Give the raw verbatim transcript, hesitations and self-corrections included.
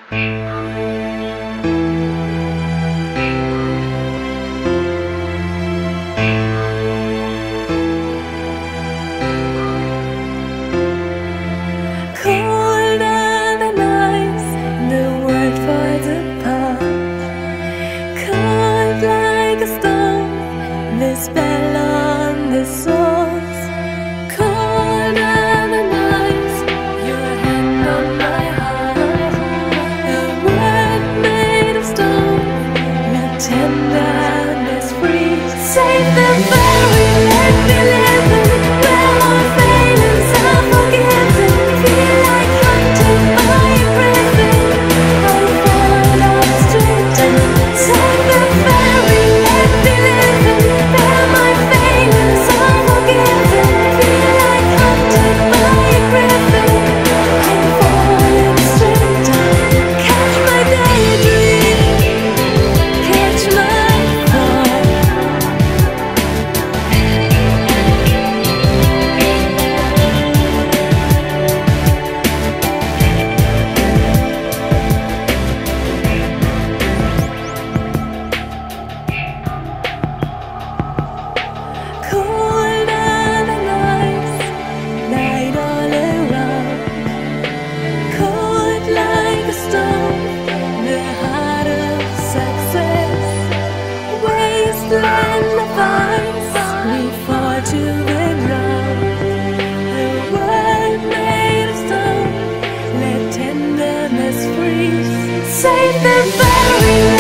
The spell on the souls, colder than ice, your hand on my heart, a word made of stone, let tenderness free. Save the very let me live in, where our failings are forgiven. Feel like hunted by a griffin, I'll fall off straight and save the very let me live in. Land of ice, we fall to the ground. A world made of stone, let tenderness freeze. Save the very